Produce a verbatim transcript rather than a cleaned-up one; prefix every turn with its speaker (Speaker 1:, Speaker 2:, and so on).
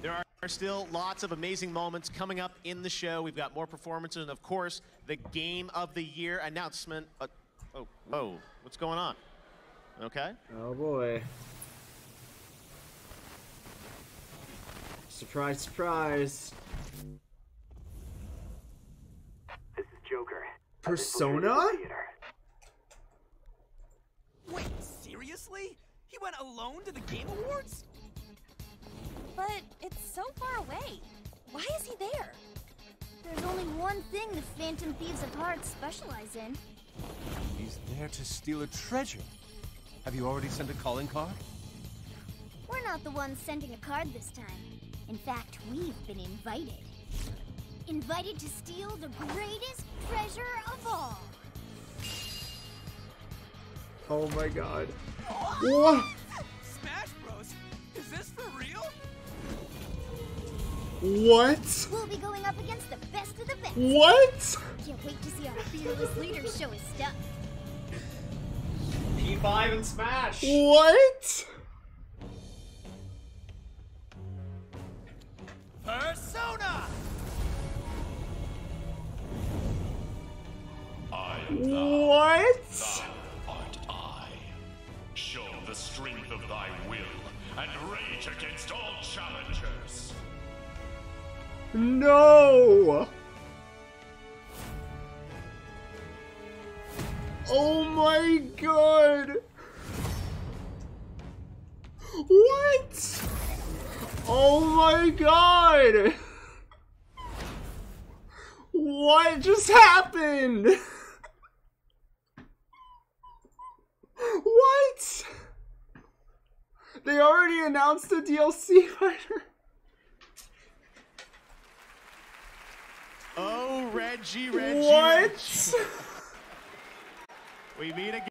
Speaker 1: There are still lots of amazing moments coming up in the show. We've got more performances and, of course, the Game of the Year announcement. Uh, oh, oh, what's going on? Okay.
Speaker 2: Oh, boy. Surprise, surprise.
Speaker 3: This is Joker.
Speaker 2: Persona?
Speaker 4: Wait, seriously? He went alone to the Game Awards?
Speaker 5: But it's so far away. Why is he there? There's only one thing the Phantom Thieves of Hearts specialize in.
Speaker 6: He's there to steal a treasure. Have you already sent a calling card?
Speaker 5: We're not the ones sending a card this time. In fact, we've been invited. Invited to steal the greatest treasure of all.
Speaker 2: Oh my god. What?
Speaker 4: Smash Bros? Is this for real?
Speaker 2: What?
Speaker 5: We'll be going up against the best of the best.
Speaker 2: What?
Speaker 5: Can't wait to see our fearless leader show his stuff.
Speaker 7: P five and Smash!
Speaker 2: What?
Speaker 4: Persona!
Speaker 8: I am thou,
Speaker 2: What?
Speaker 8: thou art I. Show the strength of thy will and rage against all challengers.
Speaker 2: No! Oh my god! What? Oh my god! What just happened? What? They already announced the D L C fighter.
Speaker 1: Oh, Reggie, Reggie.
Speaker 2: What?
Speaker 1: Reggie. We meet again.